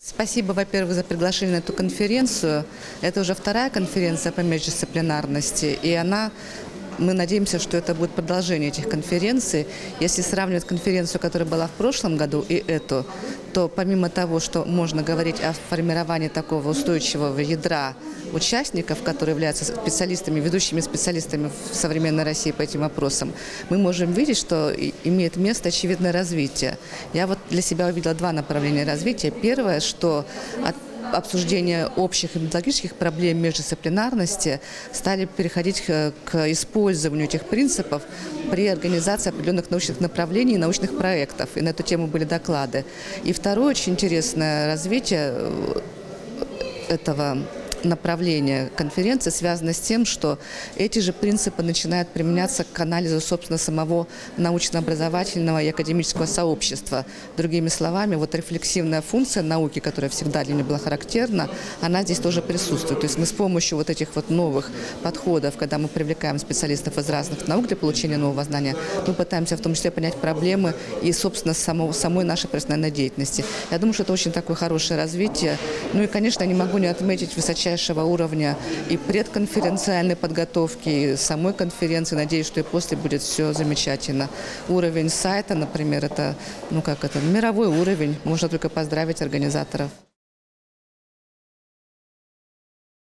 Спасибо, во-первых, за приглашение на эту конференцию. Это уже вторая конференция по междисциплинарности, и мы надеемся, что это будет продолжение этих конференций. Если сравнивать конференцию, которая была в прошлом году, и эту, то помимо того, что можно говорить о формировании такого устойчивого ядра участников, которые являются специалистами, ведущими специалистами в современной России по этим вопросам, мы можем видеть, что имеет место очевидное развитие. Я вот для себя увидела два направления развития. Первое, что от обсуждения общих и методологических проблем междисциплинарности стали переходить к использованию этих принципов при организации определенных научных направлений и научных проектов. И на эту тему были доклады. И второе очень интересное развитие этого направление конференции связано с тем, что эти же принципы начинают применяться к анализу, собственно, самого научно-образовательного и академического сообщества. Другими словами, вот рефлексивная функция науки, которая всегда для нее была характерна, она здесь тоже присутствует. То есть мы с помощью вот этих вот новых подходов, когда мы привлекаем специалистов из разных наук для получения нового знания, мы пытаемся в том числе понять проблемы и, собственно, самой нашей профессиональной деятельности. Я думаю, что это очень такое хорошее развитие. Ну и, конечно, я не могу не отметить высочайшего уровня и предконференциальной подготовки, и самой конференции. Надеюсь, что и после будет все замечательно. Уровень сайта, например, это мировой уровень. Можно только поздравить организаторов.